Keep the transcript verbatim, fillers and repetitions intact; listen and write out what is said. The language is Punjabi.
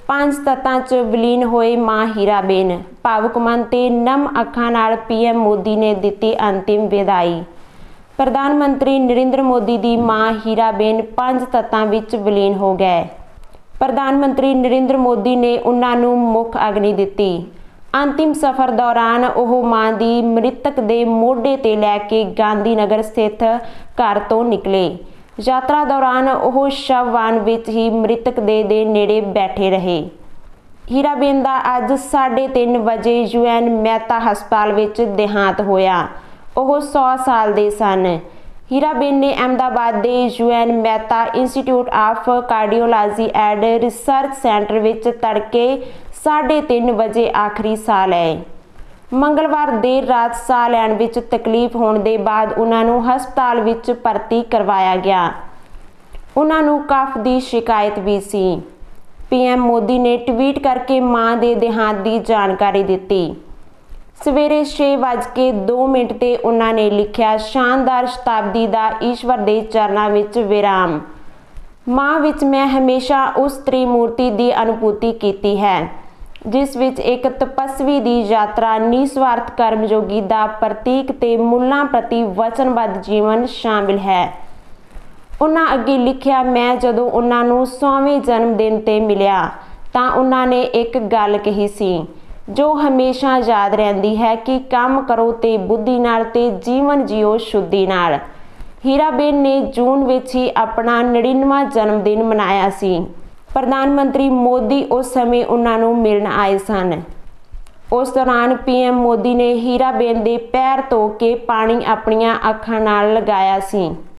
ਪੰਜ ਤੱਤਾਂ 'ਚ ਵਿਲੀਨ ਹੋਏ ਮਾਂ ਹੀਰਾਬੇਨ। ਭਾਵੁਕ ਮਨ ਤੇ ਨਮ ਅੱਖਾਂ ਨਾਲ ਪੀਐਮ ਮੋਦੀ ਨੇ ਦਿੱਤੀ ਅੰਤਿਮ ਵਿਦਾਈ। ਪ੍ਰਧਾਨ ਮੰਤਰੀ ਨਰਿੰਦਰ ਮੋਦੀ ਦੀ ਮਾਂ ਹੀਰਾਬੇਨ ਪੰਜ ਤੱਤਾਂ ਵਿੱਚ ਵਿਲੀਨ ਹੋ ਗਏ। ਪ੍ਰਧਾਨ ਮੰਤਰੀ ਨਰਿੰਦਰ ਮੋਦੀ ਨੇ ਉਹਨਾਂ ਨੂੰ ਮੁੱਖ ਅਗਨੀ ਦਿੱਤੀ। ਅੰਤਿਮ ਸਫ਼ਰ ਦੌਰਾਨ ਉਹ ਮਾਂ ਦੀ ਮ੍ਰਿਤਕ ਦੇ ਮੋਢੇ ਤੇ ਲੈ ਕੇ ਗਾਂਧੀ ਨਗਰ ਸਥਿਤ ਘਰ ਤੋਂ ਨਿਕਲੇ। ਯਾਤਰਾ ਦੌਰਾਨ ਉਹ ਸ਼ਵਵਾਨ ਵਿੱਚ ਹੀ ਮ੍ਰਿਤਕ ਦੇ ਦੇ ਨੇੜੇ ਬੈਠੇ ਰਹੇ। ਹੀਰਾਬੇਨ ਦਾ ਅੱਜ ਸਾਢੇ ਤਿੰਨ ਵਜੇ ਯੂ ਐਨ ਮਹਿਤਾ ਹਸਪਤਾਲ ਵਿੱਚ ਦੇਹਾਂਤ ਹੋਇਆ। ਉਹ ਸੌ ਸਾਲ ਦੇ ਸਨ। ਹੀਰਾਬੇਨ ਨੇ ਅਹਿਮਦਾਬਾਦ ਦੇ U N Mehta Institute of Cardiology and Research Centre ਵਿੱਚ ਤੜਕੇ ਸਾਢੇ ਤਿੰਨ ਵਜੇ ਆਖਰੀ ਸਾਹ ਲਏ। ਮੰਗਲਵਾਰ ਦੇਰ ਰਾਤ ਸਾਹ ਲੈਣ ਵਿੱਚ ਤਕਲੀਫ ਹੋਣ ਦੇ ਬਾਅਦ ਉਹਨਾਂ ਨੂੰ ਹਸਪਤਾਲ ਵਿੱਚ ਭਰਤੀ ਕਰਵਾਇਆ ਗਿਆ। ਉਹਨਾਂ ਨੂੰ ਕਫ ਦੀ ਸ਼ਿਕਾਇਤ ਵੀ ਸੀ। ਪੀਐਮ ਮੋਦੀ ਨੇ ਟਵੀਟ ਕਰਕੇ ਮਾਂ ਦੇ ਦੇਹਾਂਤ ਦੀ ਜਾਣਕਾਰੀ ਦਿੱਤੀ। ਸਵੇਰੇ ਛੇ ਵੱਜ ਕੇ ਦੋ ਮਿੰਟ ਤੇ ਉਹਨਾਂ ਨੇ ਲਿਖਿਆ, ਸ਼ਾਨਦਾਰ ਸ਼ਤਾਬਦੀ ਦਾ ਈਸ਼ਵਰ ਦੇ ਚਰਨਾਂ ਵਿੱਚ ਵਿਰਾਮ। ਮਾਂ ਵਿੱਚ ਮੈਂ ਹਮੇਸ਼ਾ ਉਸ ਤ੍ਰਿਮੂਰਤੀ ਦੀ ਅਨੁਭੂਤੀ ਕੀਤੀ ਹੈ ਜਿਸ ਵਿੱਚ ਇੱਕ ਤਪਸਵੀ ਦੀ ਯਾਤਰਾ, ਨਿਸਵਾਰਥ ਕਰਮਯੋਗੀ ਦਾ ਪ੍ਰਤੀਕ ਤੇ ਮੁੱਲਾਂ ਪ੍ਰਤੀ ਵਚਨਬੱਧ ਜੀਵਨ ਸ਼ਾਮਿਲ ਹੈ। ਉਹਨਾਂ ਅੱਗੇ ਲਿਖਿਆ, ਮੈਂ ਜਦੋਂ ਉਹਨਾਂ ਨੂੰ ਸੌਵੇਂ ਜਨਮ ਦਿਨ ਤੇ ਮਿਲਿਆ ਤਾਂ ਉਹਨਾਂ ਨੇ ਇੱਕ ਗੱਲ ਕਹੀ ਸੀ ਜੋ ਹਮੇਸ਼ਾ ਯਾਦ ਰਹਿੰਦੀ ਹੈ ਕਿ ਕੰਮ ਕਰੋ ਤੇ ਬੁੱਧੀ ਨਾਲ ਤੇ ਜੀਵਨ ਜੀਓ ਸ਼ੁੱਧੀ ਨਾਲ। ਹੀਰਾਬੇਨ ਨੇ ਜੂਨ ਵਿੱਚ ਹੀ ਆਪਣਾ ਨੜਿਨਵਾਂ ਜਨਮ ਦਿਨ ਮਨਾਇਆ ਸੀ। ਪ੍ਰਧਾਨ ਮੰਤਰੀ ਮੋਦੀ ਉਸ ਸਮੇਂ ਉਹਨਾਂ ਨੂੰ ਮਿਲਣ ਆਏ ਸਨ। ਉਸ ਦੌਰਾਨ ਪੀਐਮ ਮੋਦੀ ਨੇ ਹੀਰਾਬੇਨ ਦੇ ਪੈਰ ਧੋ ਕੇ ਪਾਣੀ ਆਪਣੀਆਂ ਅੱਖਾਂ ਨਾਲ ਲਗਾਇਆ ਸੀ।